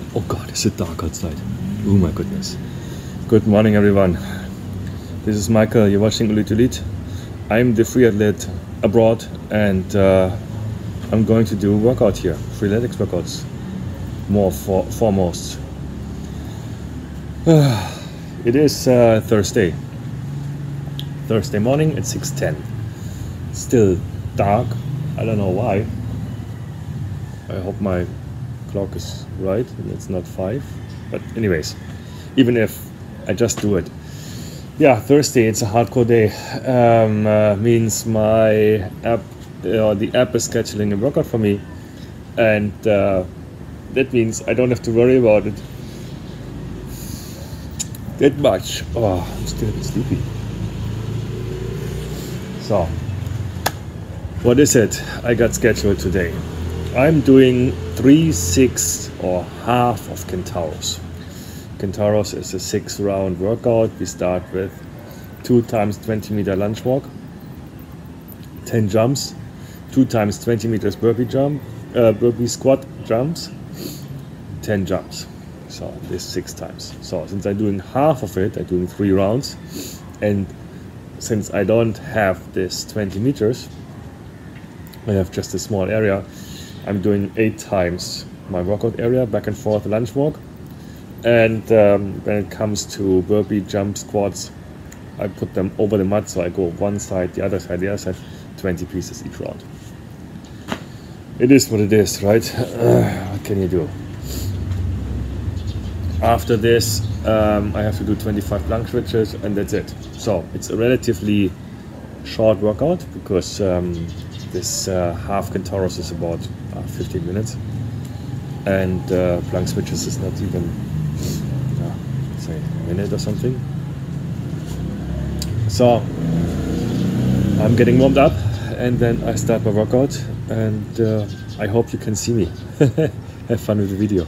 Oh God, is it dark outside? Oh my goodness. Good morning, everyone. This is Michael. You're watching Elite Elite. I'm the free athlete abroad, and I'm going to do a workout here. Freeletics workouts. Foremost. It is Thursday morning at 6:10. Still dark. I don't know why. I hope my clock is right and it's not 5. But anyways, even if I just do it. Yeah, Thursday, it's a hardcore day. Means my app, the app is scheduling a workout for me. And that means I don't have to worry about it that much. Oh, I'm still a bit sleepy. So, what is it I got scheduled today? I'm doing 3/6 or half of Kentauros. Kentauros is a 6-round workout. We start with 2 times 20 meter lunge walk, 10 jumps, 2 times 20 meters burpee squat jumps, 10 jumps. So this 6 times. So since I'm doing half of it, I'm doing 3 rounds, and since I don't have this 20 meters, I have just a small area. I'm doing 8 times my workout area, back and forth lunge walk. And when it comes to burpee, jump, squats, I put them over the mat, so I go one side, the other side, 20 pieces each round. It is what it is, right? What can you do? After this, I have to do 25 plank switches, and that's it. So it's a relatively short workout because this half Kentauros is about 15 minutes, and plank switches is not even say a minute or something. So I'm getting warmed up, and then I start my workout, and I hope you can see me. Have fun with the video.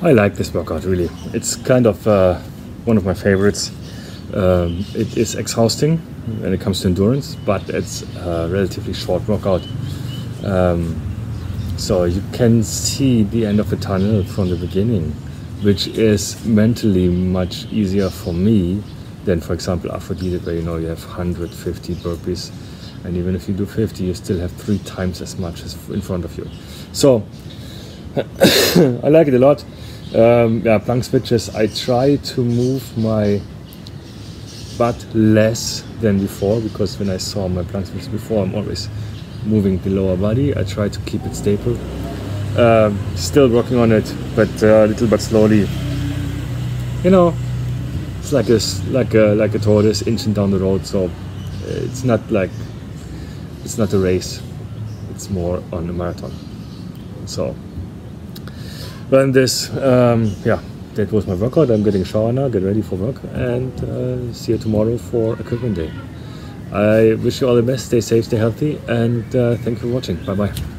I like this workout really. It's kind of one of my favorites. It is exhausting when it comes to endurance, but it's a relatively short workout. So you can see the end of the tunnel from the beginning, which is mentally much easier for me than, for example, Aphrodite, where you know you have 150 burpees, and even if you do 50, you still have 3 times as much as in front of you. So I like it a lot. Yeah, plank switches. I try to move my butt less than before, because when I saw my plank switches before, I'm always moving the lower body. I try to keep it stable. Still working on it, but little but slowly. You know, it's like a tortoise inching down the road. So it's not a race. It's more on a marathon. So. But this, yeah, that was my workout. I'm getting a shower now, get ready for work, and see you tomorrow for equipment day. I wish you all the best. Stay safe, stay healthy, and thank you for watching. Bye bye.